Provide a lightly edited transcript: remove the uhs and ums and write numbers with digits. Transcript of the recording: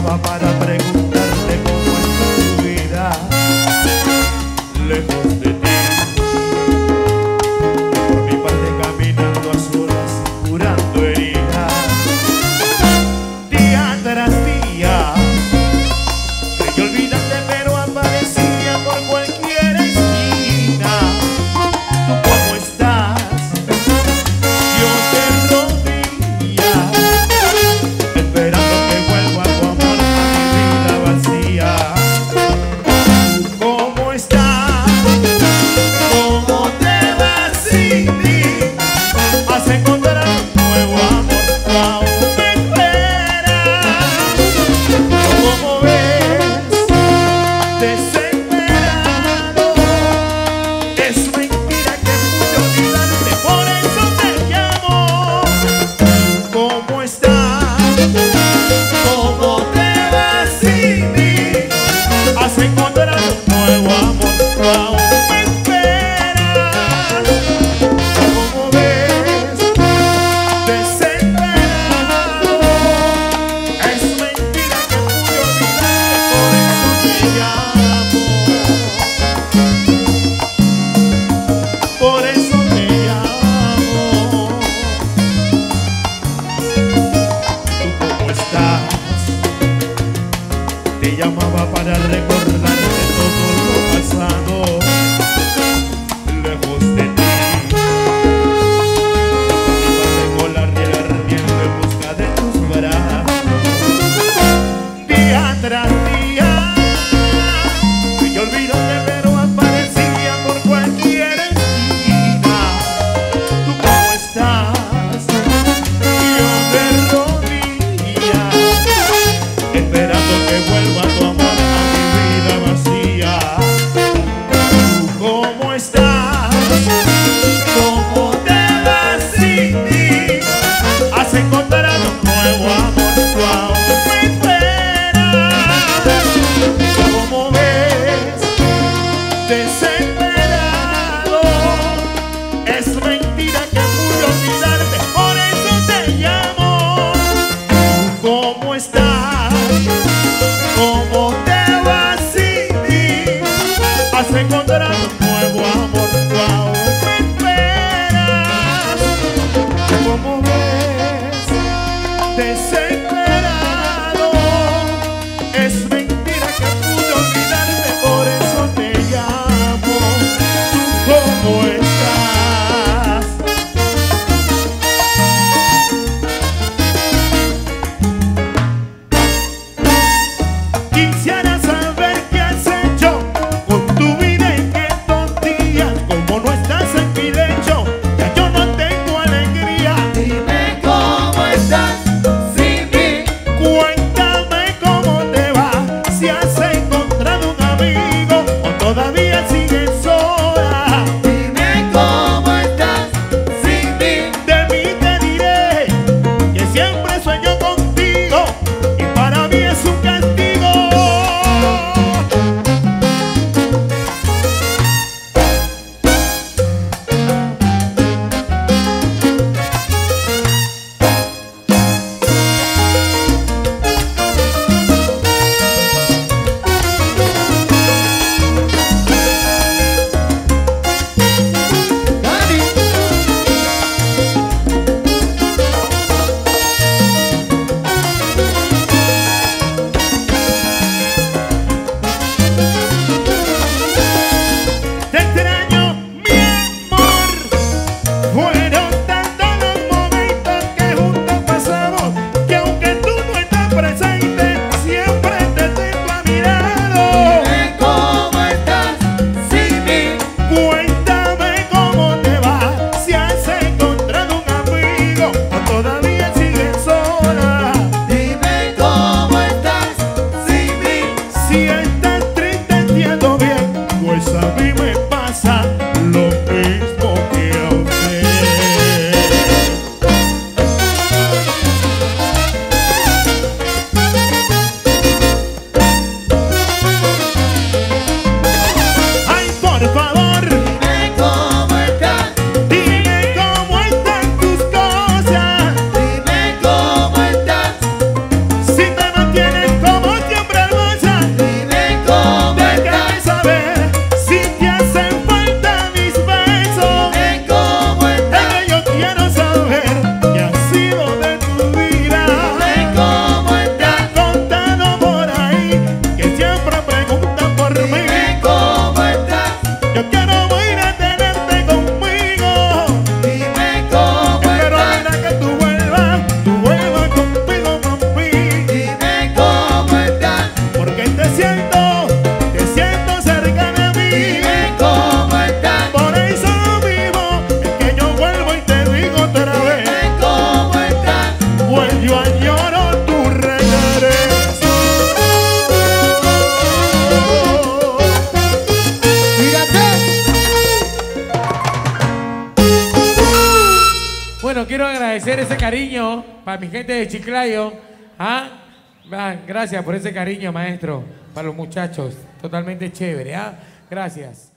llamaba para preguntarte cómo está tu vida lejos de ti. Por mi parte caminando a solas, curando heridas, día tras día. Creí olvidarte pero aparecía por cualquier esquina. ¿Tú cómo estás? Yo te rodilla, esperando que vuelva tu amor a mi vida vacía. ¿Tú cómo estás? ¿Cómo te vas sin mí? Has encontrado un nuevo amor, tú aún me esperas. ¿Cómo ves? Desesperado. Es mentira que pude olvidarte, por eso te llamo. ¿Cómo estás? ¿Cómo te vas sin mí? Has encontrado un nuevo amor, tú aún me esperas. ¿Cómo ves? Desesperado. Es mentira que pude olvidarte, por eso te llamo. ¿Tú cómo estás? Te llamaba para recordarte todo lo pasado lejos de ti. Iba a volar y ardiendo en busca de tus brazos, día tras día. Y yo olvidarte pero aparecía por cualquier esquina. ¿Tú cómo estás? Yo de rodillas, esperando que vuelva tu amor a mi vida vacía. Bueno, quiero agradecer ese cariño para mi gente de Chiclayo. ¿Ah? Gracias por ese cariño, maestro, para los muchachos. Totalmente chévere. ¿Ah? Gracias.